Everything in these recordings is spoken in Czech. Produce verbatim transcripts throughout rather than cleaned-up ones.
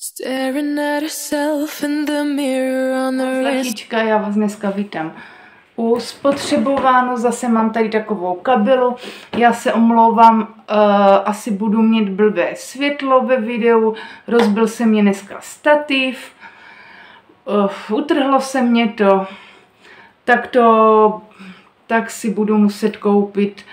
Staring at herself in the mirror on the wrist. Já vás dneska vítám u spotřebováno, zase mám tady takovou kabelu, já se omlouvám, uh, asi budu mít blbé světlo ve videu, rozbil se mě dneska stativ, uh, utrhlo se mě to, tak to, tak si budu muset koupit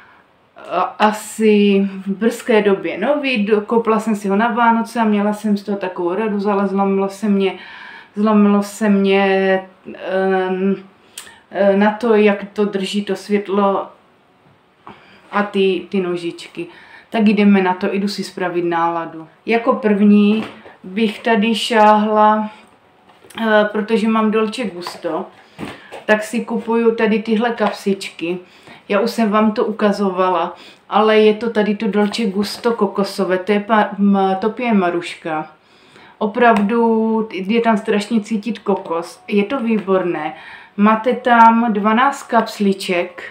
asi v brzké době nový. Koupila jsem si ho na Vánoce a měla jsem z toho takovou radost, ale zlomilo se mě, zlomilo se mě um, na to, jak to drží to světlo a ty, ty nožičky. Tak jdeme na to, jdu si spravit náladu. Jako první bych tady šáhla, protože mám Dolce Gusto, tak si kupuju tady tyhle kapsičky. Já už jsem vám to ukazovala, ale je to tady to Dolce Gusto kokosové, to je, pa, to je Maruška. Opravdu je tam strašně cítit kokos, je to výborné. Máte tam dvanáct kapsliček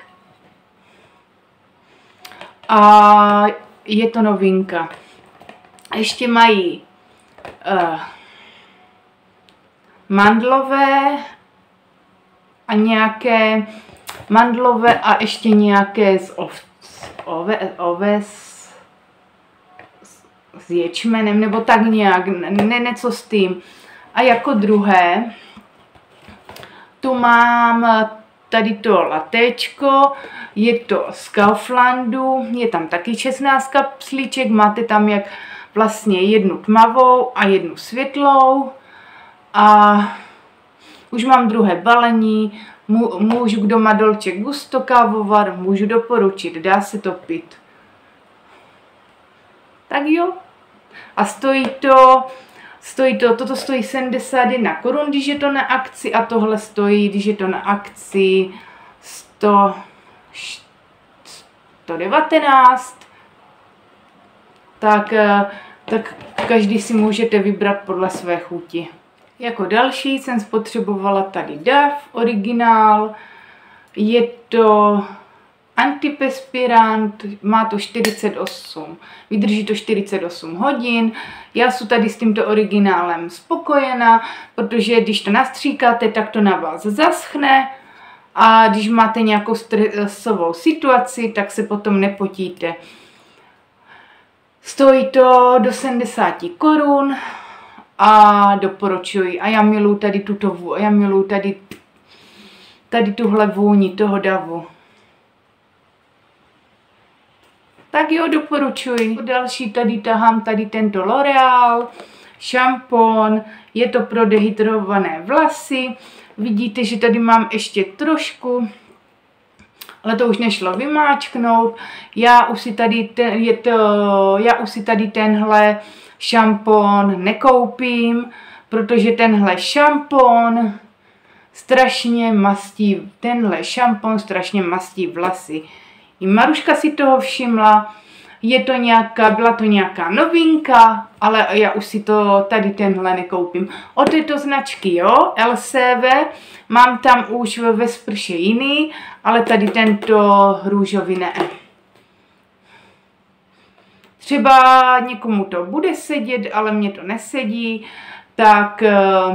a je to novinka. Ještě mají uh, mandlové a nějaké mandlové a ještě nějaké z ov, ove, oves s ječmenem, nebo tak nějak, ne, něco s tím. A jako druhé, tu mám tady to latéčko, je to z Kauflandu, je tam taky šestnáct kapslíček, máte tam jak vlastně jednu tmavou a jednu světlou. A už mám druhé balení, můžu, kdo má Dolce Gusto kávovar, můžu doporučit, dá se to pít. Tak jo. A stojí to, stojí to, toto stojí sedmdesát jedna korun, když je to na akci, a tohle stojí, když je to na akci, sto devatenáct. Tak, tak každý si můžete vybrat podle své chuti. Jako další jsem spotřebovala tady Dove originál, je to antiperspirant, má to čtyřicet osm, vydrží to čtyřicet osm hodin. Já jsem tady s tímto originálem spokojená, protože když to nastříkáte, tak to na vás zaschne a když máte nějakou stresovou situaci, tak se potom nepotíte. Stojí to do sedmdesát korun. A doporučuji. A já miluji tady tuto, já miluji tady, tady tuhle vůni toho davu. Tak jo, doporučuji. Další tady tahám tady tento L'Oreal šampon. Je to pro dehydrované vlasy. Vidíte, že tady mám ještě trošku, ale to už nešlo vymáčknout. Já už si tady, ten, je to, já už si tady tenhle šampon nekoupím, protože tenhle šampon strašně mastí, tenhle šampon strašně mastí vlasy. I Maruška si toho všimla, je to nějaká, byla to nějaká novinka, ale já už si to tady tenhle nekoupím. Od této značky, jo, L C V, mám tam už ve sprše jiný, ale tady tento růžový ne. Třeba někomu to bude sedět, ale mně to nesedí, tak,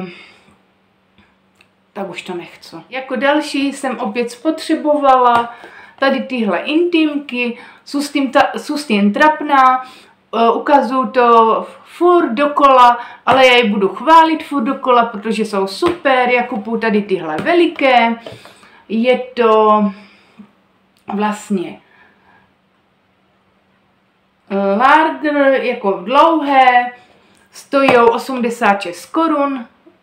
tak už to nechci. Jako další jsem opět spotřebovala tady tyhle intimky, jsou s tím trapná, ukazuju to furt dokola, ale já je budu chválit furt dokola, protože jsou super. Já kupuju tady tyhle veliké, je to vlastně large, jako dlouhé, stojí osmdesát šest korun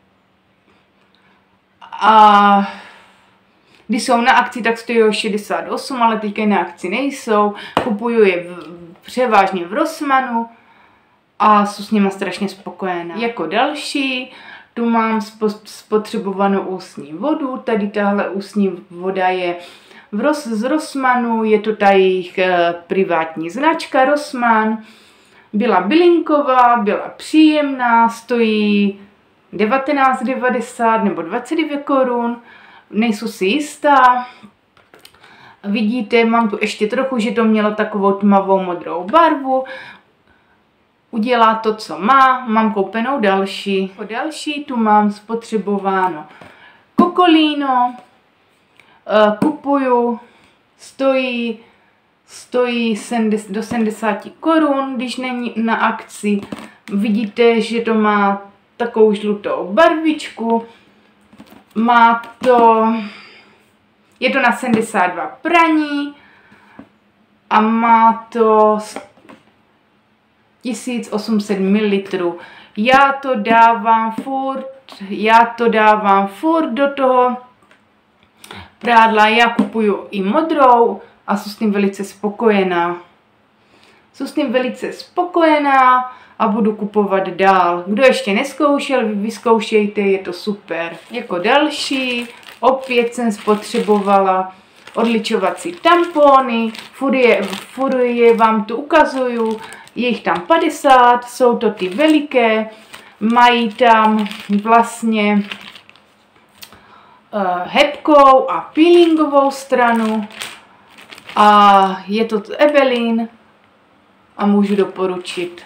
a když jsou na akci, tak stojí šedesát osm, ale teďka na akci nejsou. Kupuju je v, převážně v Rossmanu a jsem s nimi strašně spokojená. Jako další tu mám spotřebovanou ústní vodu, tady tahle ústní voda je v Ros, z Rossmanu, je to ta jejich e, privátní značka Rossmann. Byla bylinková, byla příjemná, stojí devatenáct devadesát nebo dvacet devět korun, nejsou si jistá. Vidíte, mám tu ještě trochu, že to mělo takovou tmavou modrou barvu. udělá to, co má. Mám koupenou další. Jako další tu mám spotřebováno Kokolino. Kupuju, stojí, stojí do sedmdesát korun, když není na akci. Vidíte, že to má takovou žlutou barvičku. Má to, je to na sedmdesát dva praní a má to tisíc osm set mililitrů. Já to dávám furt, já to dávám furt do toho prádla. Já kupuju i modrou a jsem s tím velice spokojená. Jsem s tím velice spokojená a budu kupovat dál. Kdo ještě neskoušel, vyzkoušejte, je to super. Jako další, opět jsem spotřebovala odličovací tampony. Furt je, furt je vám tu ukazuju. Je jich tam padesát, jsou to ty veliké. Mají tam vlastně uh, hebkou a peelingovou stranu. A je to Ebelin a můžu doporučit.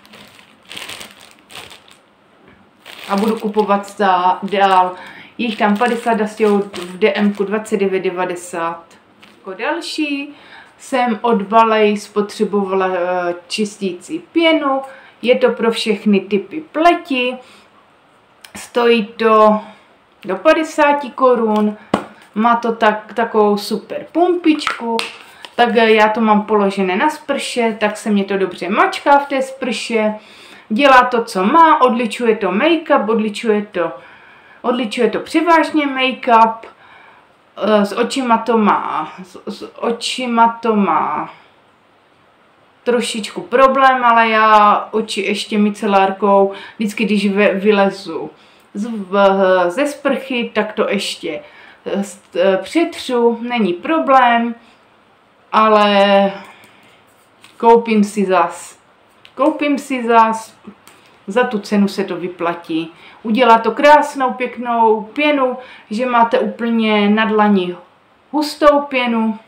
A budu kupovat dál. Je jich tam padesát a stěhou v D M ku dvacet devět devadesát. Jako další jsem od Balej spotřebovala čistící pěnu. Je to pro všechny typy pleti. Stojí to do padesáti korun. Má to tak, takovou super pumpičku. Tak já to mám položené na sprše, tak se mě to dobře mačká v té sprše. Dělá to, co má, odličuje to make-up, odličuje to, odličuje to převážně make-up. S očima to má, s, s očima to má trošičku problém, ale já oči ještě micelárkou, vždycky když vylezu z, v, ze sprchy, tak to ještě přetřu, není problém, ale koupím si zas. Koupím si zas, za tu cenu se to vyplatí. Udělá to krásnou, pěknou pěnu, že máte úplně na dlani hustou pěnu.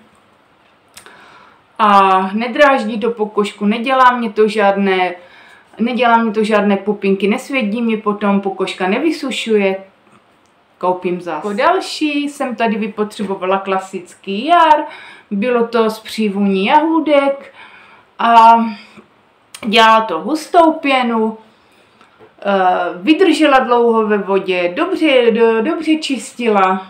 A nedráždí to pokožku, nedělá mě to žádné, nedělá mě to žádné pupinky, nesvědí mě potom, pokožka nevysušuje. Koupím zas. Jako další jsem tady vypotřebovala klasický jar, bylo to z přívůní jahůdek a dělala to hustou pěnu, vydržela dlouho ve vodě, dobře, do, dobře čistila,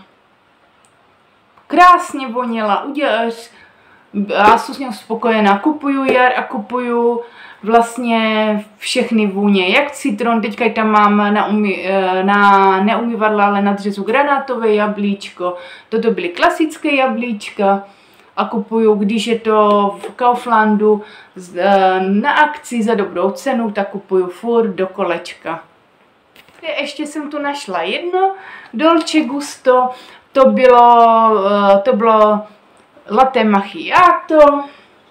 krásně voněla, udělala, já jsem s ním spokojená, kupuju jar a kupuju vlastně všechny vůně, jak citron, teďka tam mám na, umy, na neumyvadla, ale na dřezu granátové jablíčko, toto byly klasické jablíčka a kupuju, když je to v Kauflandu na akci za dobrou cenu, tak kupuju furt do kolečka. Ještě jsem tu našla jedno Dolce Gusto, to bylo, to bylo latte macchiato,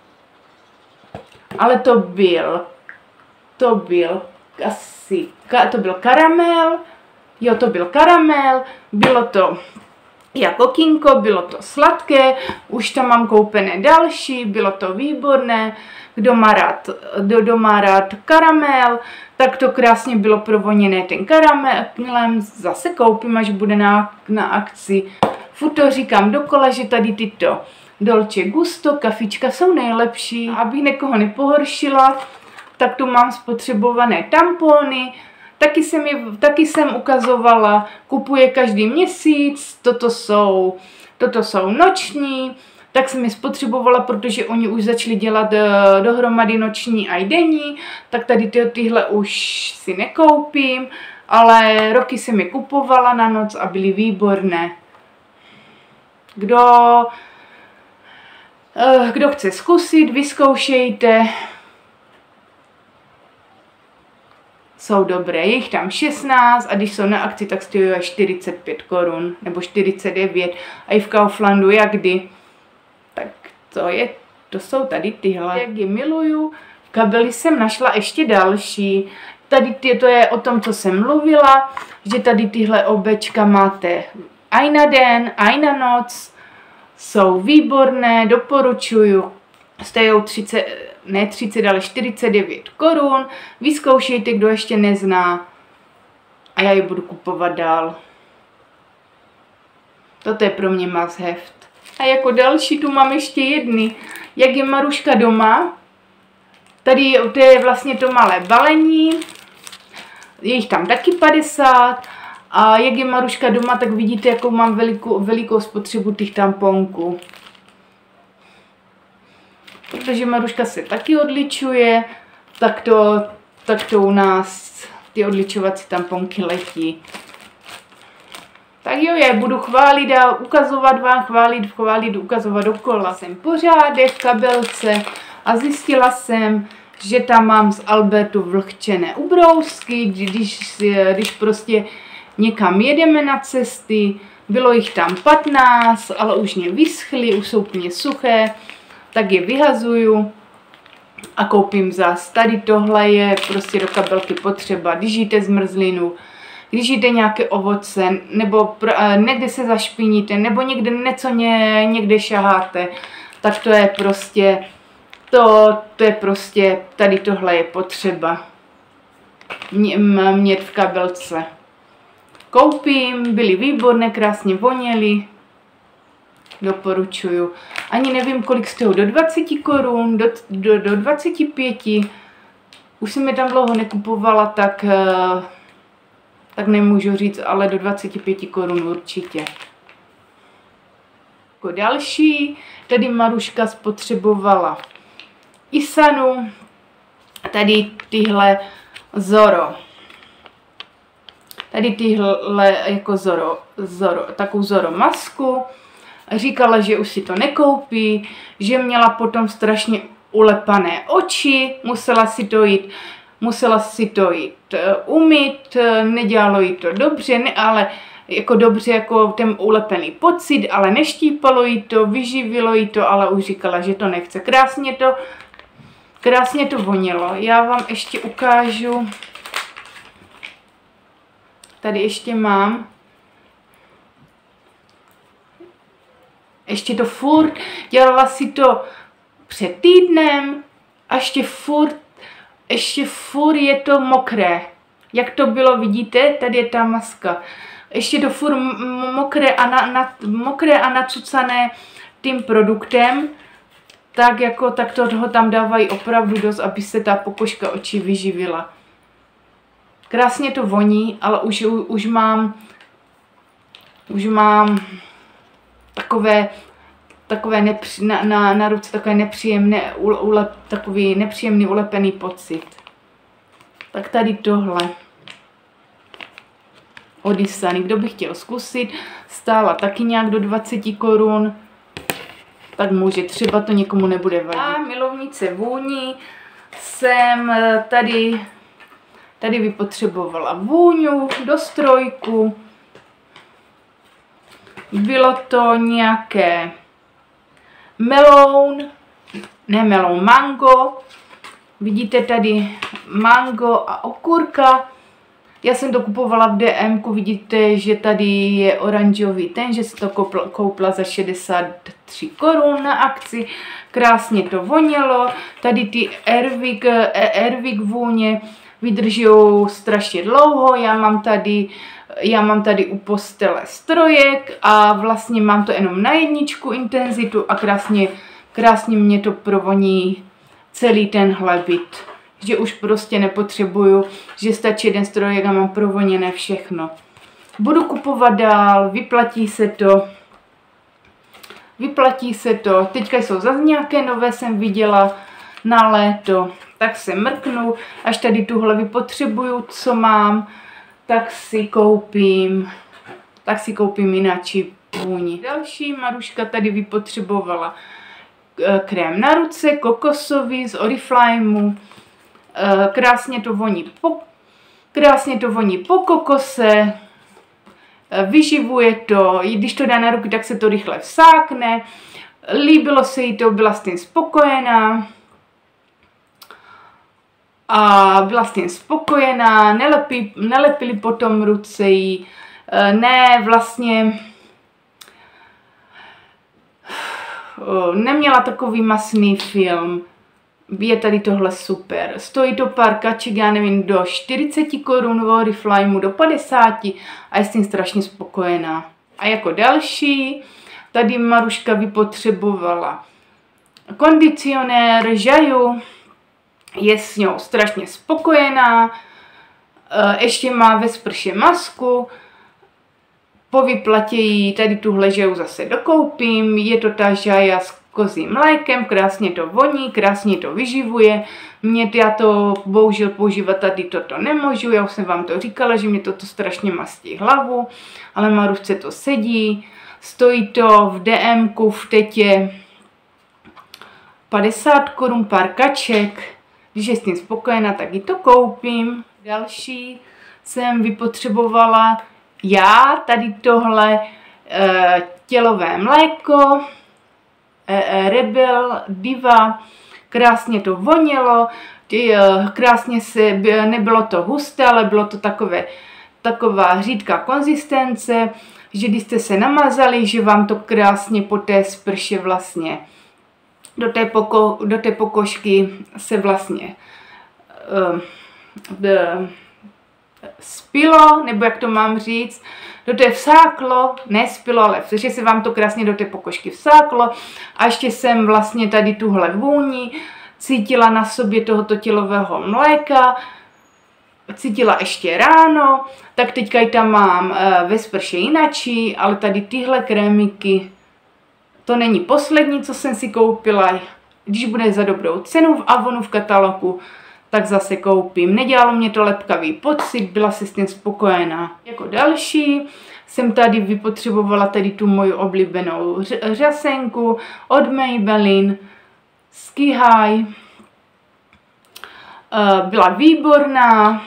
ale to byl, to byl asi, to byl karamel, jo, to byl karamel, bylo to jako kinko, bylo to sladké, už tam mám koupené další, bylo to výborné, kdo má rád, kdo, kdo má rád karamel, tak to krásně bylo provoněné ten karamelem, zase koupím, až bude na, na akci. Furt to říkám dokola, že tady tyto Dolce Gusto, kafička jsou nejlepší. Abych někoho nepohoršila, tak tu mám spotřebované tampony. Taky jsem, je, taky jsem ukazovala, kupuje každý měsíc, toto jsou, toto jsou noční. Tak jsem je spotřebovala, protože oni už začali dělat dohromady noční a denní. Tak tady ty, tyhle už si nekoupím, ale roky jsem je kupovala na noc a byly výborné. Kdo... Kdo chce zkusit, vyzkoušejte. Jsou dobré, je jich tam šestnáct a když jsou na akci, tak stojí až čtyřicet pět korun nebo čtyřicet devět a i v Kauflandu jak kdy. Tak to je, to jsou tady tyhle. Jak je miluju, kabely jsem našla ještě další. Tady ty, to je o tom, co jsem mluvila, že tady tyhle obečka máte aj na den, aj na noc. Jsou výborné, doporučuju. Stojí třicet, ne třicet, ale čtyřicet devět korun. Vyzkoušejte, kdo ještě nezná. A já ji budu kupovat dál. Toto je pro mě must have. A jako další tu mám ještě jedny. Jak je Maruška doma. Tady to je vlastně to malé balení. Je jich tam taky padesát. A jak je Maruška doma, tak vidíte, jakou mám velikou, velikou spotřebu těch tamponků. Protože Maruška se taky odličuje, tak to, tak to u nás ty odličovací tamponky letí. Tak jo, já budu chválit a ukazovat vám, chválit, chválit, ukazovat dokola. Jsem pořádek v kabelce a zjistila jsem, že tam mám z Albertu vlhčené ubrousky, když, když prostě někam jedeme na cesty. Bylo jich tam patnáct, ale už mě vyschly, už jsou úplně suché, tak je vyhazuju a koupím zas. Tady tohle je prostě do kabelky potřeba, když jíte zmrzlinu, když jíte nějaké ovoce, nebo někde se zašpiníte, nebo někde něco ně, někde šaháte, tak to je prostě, to, to je prostě, tady tohle je potřeba mít v kabelce. Koupím, byly výborné, krásně voněly, doporučuju. Ani nevím, kolik stojí, do dvacet korun, do, do, do dvacet pět. Už jsem je tam dlouho nekupovala, tak, tak nemůžu říct, ale do dvacet pět korun určitě. Jako další, tady Maruška spotřebovala Isanu, tady tyhle Zoro. Tady tyhle jako Zoro, Zoro, takovou Zoro masku. Říkala, že už si to nekoupí, že měla potom strašně ulepané oči, musela si to jít, musela si to jít umýt, nedělalo jí to dobře, ne, ale jako dobře jako ten ulepený pocit, ale neštípalo jí to, vyživilo jí to, ale už říkala, že to nechce. Krásně to, krásně to vonilo. Já vám ještě ukážu. Tady ještě mám. Ještě to furt, dělala si to před týdnem a ještě furt, ještě furt je to mokré. Jak to bylo, vidíte, tady je ta maska. Ještě to furt mokré a, na, na, mokré a nacucané tím produktem. Tak jako, tak to toho tam dávají opravdu dost, aby se ta pokožka očí vyživila. Krásně to voní, ale už, už mám, už mám takové, takové nepři, na, na, na ruce takové nepříjemné, ule, takový nepříjemný ulepený pocit. Tak tady tohle. Od Isany. Kdo by chtěl zkusit, stála taky nějak do dvacet korun, tak může, třeba to někomu nebude vadit. A milovnice vůní jsem tady, tady vypotřebovala vůňu do strojku. Bylo to nějaké meloun, ne meloun, mango. Vidíte tady mango a okurka. Já jsem to kupovala v D M ku, vidíte, že tady je oranžový ten, že jsem to koupla, koupila za šedesát tři korun na akci. Krásně to vonilo. Tady ty Airwick, Airwick vůně vydržou strašně dlouho. Já mám tady, já mám tady u postele strojek a vlastně mám to jenom na jedničku intenzitu a krásně, krásně mě to provoní celý tenhle byt. Že už prostě nepotřebuju, že stačí jeden strojek a mám provoněné všechno. Budu kupovat dál, vyplatí se to. Vyplatí se to. Teďka jsou zase nějaké nové, jsem viděla na léto. Tak se mrknu, až tady tuhle vypotřebuju, co mám, tak si koupím, tak si koupím jináčí vůni. Další Maruška tady vypotřebovala krém na ruce, kokosový z Oriflameu. Krásně to voní po, krásně to voní po kokose, vyživuje to, když to dá na ruky, tak se to rychle vsákne. Líbilo se jí to, byla s tím spokojená. A byla s tím spokojená, nelepí, nelepili potom ruce jí, ne vlastně, neměla takový masný film. je tady tohle super. Stojí to pár kaček, já nevím, do čtyřicet korun, Oriflameu do padesáti a je s tím strašně spokojená. A jako další, tady Maruška vypotřebovala kondicionér Žaju, je s ňou strašně spokojená, ještě má ve sprše masku, po vyplatě jí tady tuhle Žaju zase dokoupím, je to ta Žaja s kozím mlékem, krásně to voní, krásně to vyživuje. Mě já to bohužel používat tady toto nemůžu, já už jsem vám to říkala, že mě toto strašně mastí hlavu, ale Marušce to sedí. Stojí to v DMku v Tetě padesát korun, pár kaček. Když je s tím spokojená, tak ji to koupím. Další jsem vypotřebovala já, tady tohle e, tělové mléko, e, Rebel Diva, krásně to vonilo, ty, e, krásně se, nebylo to husté, ale bylo to takové, taková řídká konzistence, že když jste se namazali, že vám to krásně po té sprše vlastně do té, poko, do té pokožky se vlastně uh, uh, spilo, nebo jak to mám říct, do té vsáklo, ne spilo, ale že se vám to krásně do té pokožky vsáklo a ještě jsem vlastně tady tuhle vůni cítila na sobě tohoto tělového mléka, cítila ještě ráno, tak teďka ji tam mám uh, ve sprše jinačí, ale tady tyhle krémiky, to není poslední, co jsem si koupila. Když bude za dobrou cenu v Avonu v katalogu, tak zase koupím. Nedělalo mě to lepkavý pocit, byla se s tím spokojená. Jako další jsem tady vypotřebovala tady tu moju oblíbenou řasenku od Maybelline Sky High. Byla výborná.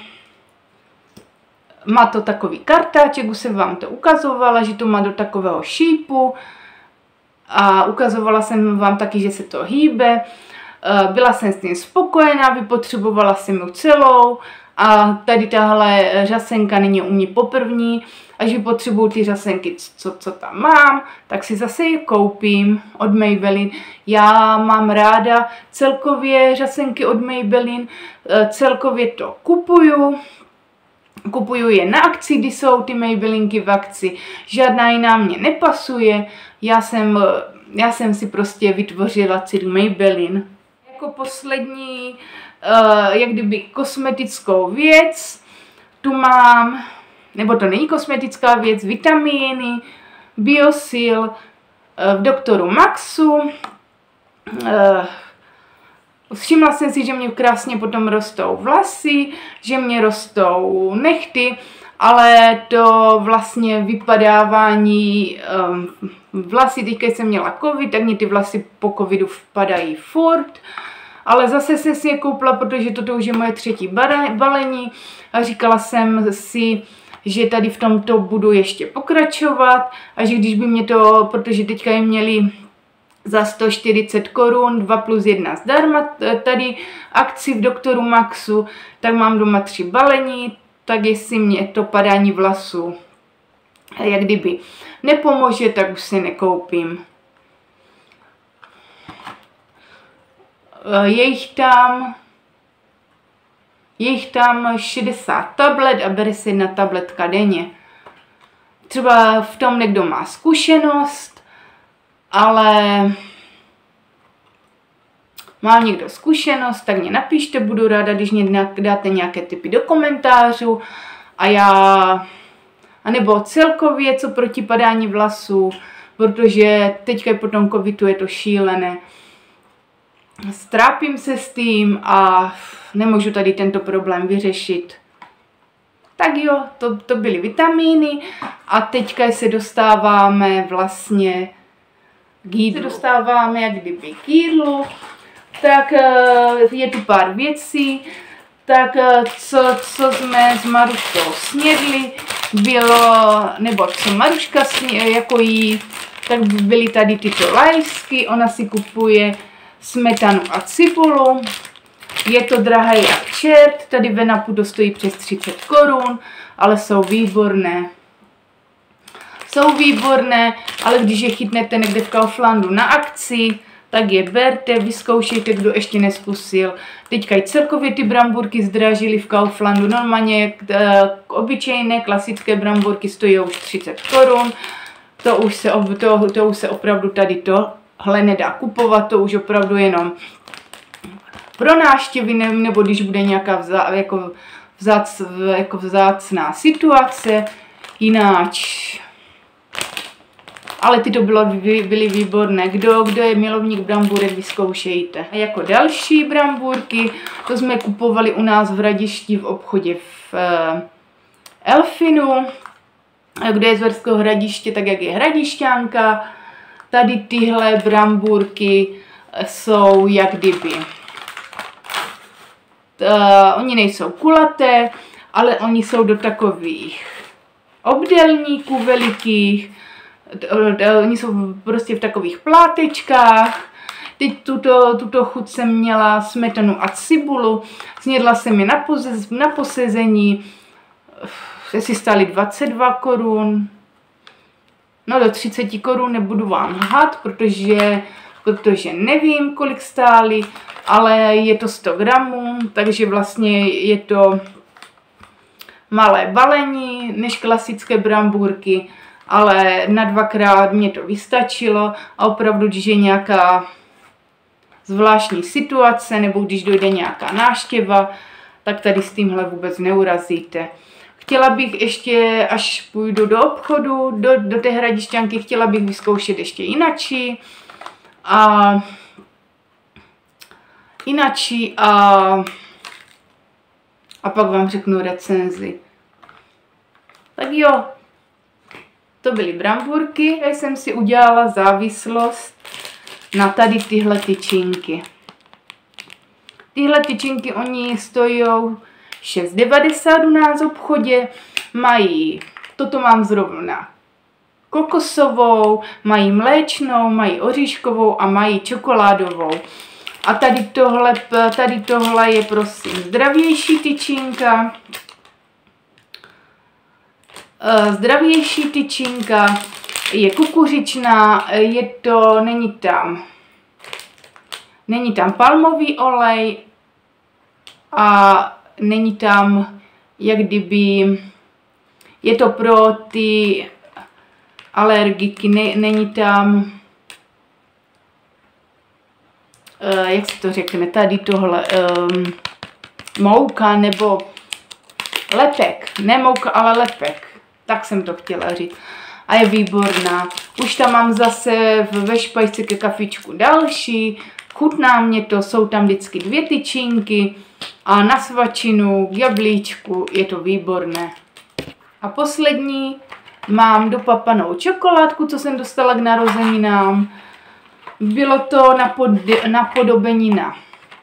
Má to takový kartáček, už jsem vám to ukazovala, že to má do takového šípu. A ukazovala jsem vám taky, že se to hýbe. Byla jsem s tím spokojená, vypotřebovala jsem ji celou. A tady tahle řasenka není u mě poprvní. Až vypotřebuju ty řasenky, co, co tam mám, tak si zase ji koupím od Maybelline. Já mám ráda celkově řasenky od Maybelline. Celkově to kupuju. Kupuju je na akci, kdy jsou ty Maybellinky v akci. Žádná jiná mě nepasuje. Já jsem, já jsem si prostě vytvořila celý Maybelline. Jako poslední, uh, jak kdyby kosmetickou věc, tu mám, nebo to není kosmetická věc, vitamíny, Biosil, uh, v doktoru Maxu. Uh, Všimla jsem si, že mě krásně potom rostou vlasy, že mě rostou nehty, ale to vlastně vypadávání um, vlasy, teďka jsem měla covid, tak mě ty vlasy po covidu vpadají furt, ale zase jsem si je koupila, protože toto už je moje třetí balení a říkala jsem si, že tady v tomto budu ještě pokračovat a že když by mě to, protože teďka je měli za sto čtyřicet korun, dva plus jedna zdarma, tady akci v doktoru Maxu, tak mám doma tři balení, tak jestli mě to padání vlasů jak kdyby nepomůže, tak už si nekoupím. Je jich tam, je jich tam šedesát tablet a bere se jedna tabletka denně. Třeba v tom někdo má zkušenost, ale má někdo zkušenost, tak mě napište, budu ráda, když mě dáte nějaké tipy do komentářů a já, anebo celkově, co proti padání vlasů, protože teďka po tom covidu je to šílené. Strápím se s tím a nemůžu tady tento problém vyřešit. Tak jo, to, to byly vitamíny a teďka se dostáváme vlastně k jídlu. Se dostáváme jak kdyby k jídlu, tak je tu pár věcí, tak co, co jsme s Maruškou snědli, bylo, nebo co Maruška sně, jako jí, tak byly tady tyto lajsky, ona si kupuje smetanu a cibulu. Je to drahé jak čert, tady ve Napu to stojí přes třicet korun, ale jsou výborné. Jsou výborné, ale když je chytnete někde v Kauflandu na akci, tak je berte, vyzkoušejte, kdo ještě neskusil. Teďka i celkově ty bramburky zdražily v Kauflandu. Normálně obyčejné klasické bramburky stojí už třicet korun. To už se, to, to už se opravdu tady tohle nedá kupovat, to už opravdu jenom pro návštěvy, nebo když bude nějaká vzá, jako, vzác, jako vzácná situace, jináč. Ale ty to bylo, byly výborné. Kdo, kdo je milovník bramburek, vyzkoušejte. A jako další bramburky, to jsme kupovali u nás v Hradišti v obchodě v uh, Elfinu. Kdo je z Verského Hradiště, tak jak je Hradišťanka. Tady tyhle bramburky jsou jak kdyby. Uh, oni nejsou kulaté, ale oni jsou do takových obdélníků velikých. Oni jsou prostě v takových plátečkách. Teď tuto, tuto chuť jsem měla smetanu a cibulu. Snědla jsem je na, poze, na posezení. Jestli stály dvacet dva korun. No do třicet korun nebudu vám lhát, protože, protože nevím, kolik stály, ale je to sto gramů, takže vlastně je to malé balení než klasické bramburky, ale na dvakrát mě to vystačilo a opravdu, když je nějaká zvláštní situace nebo když dojde nějaká návštěva, tak tady s tímhle vůbec neurazíte. Chtěla bych ještě, až půjdu do obchodu, do, do té Hradišťanky, chtěla bych vyzkoušet ještě inačí. A inačí a, a pak vám řeknu recenzi. Tak jo, to byly bramburky. Já jsem si udělala závislost na tady tyhle tyčinky. Tyhle tyčinky, oni stojí šest devadesát u nás v obchodě, mají, toto mám zrovna kokosovou, mají mléčnou, mají oříškovou a mají čokoládovou. A tady tohle, tady tohle je prosím zdravější tyčinka. Zdravější tyčinka je kukuřičná, je to, není tam, není tam palmový olej a není tam, jak kdyby, je to pro ty alergiky, ne, není tam, uh, jak se to řekne, tady tohle, um, mouka nebo lepek, ne mouka, ale lepek, tak jsem to chtěla říct. A je výborná. Už tam mám zase ve špajce ke kafičku další, chutná mě to, jsou tam vždycky dvě tyčinky a na svačinu, k jablíčku, je to výborné. A poslední mám dopapanou čokoládku, co jsem dostala k narozeninám. Bylo to napodobenina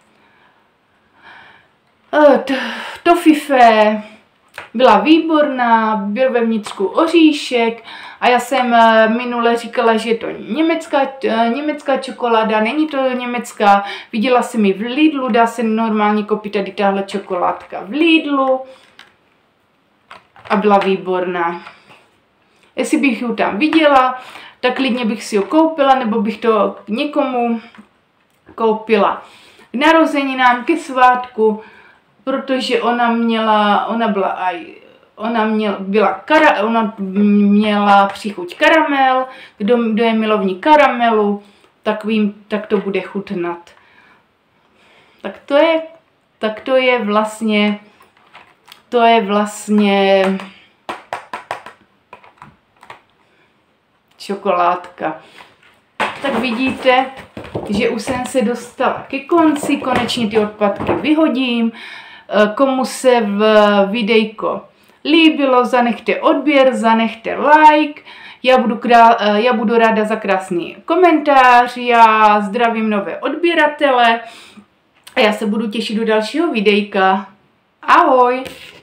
tofife, byla výborná, byl ve vnitřku oříšek a já jsem minule říkala, že je to německá, německá čokoláda, není to německá. Viděla jsem ji v Lidlu, dá se normálně koupit tady tahle čokoládka v Lidlu a byla výborná. Jestli bych ji tam viděla, tak klidně bych si ji koupila, nebo bych to někomu koupila k narozeninám, ke svátku, protože ona měla, ona byla aj, ona měla, byla kara, ona měla příchuť karamel, kdo, kdo je milovník karamelu, tak vím, tak to bude chutnat. Tak to je, tak to je vlastně, to je vlastně čokoládka. Tak vidíte, že už jsem se dostala ke konci, konečně ty odpadky vyhodím. Komu se v videjko líbilo, zanechte odběr, zanechte like. Já budu, krá, já budu ráda za krásný komentář, já zdravím nové odběratele a já se budu těšit do dalšího videjka. Ahoj!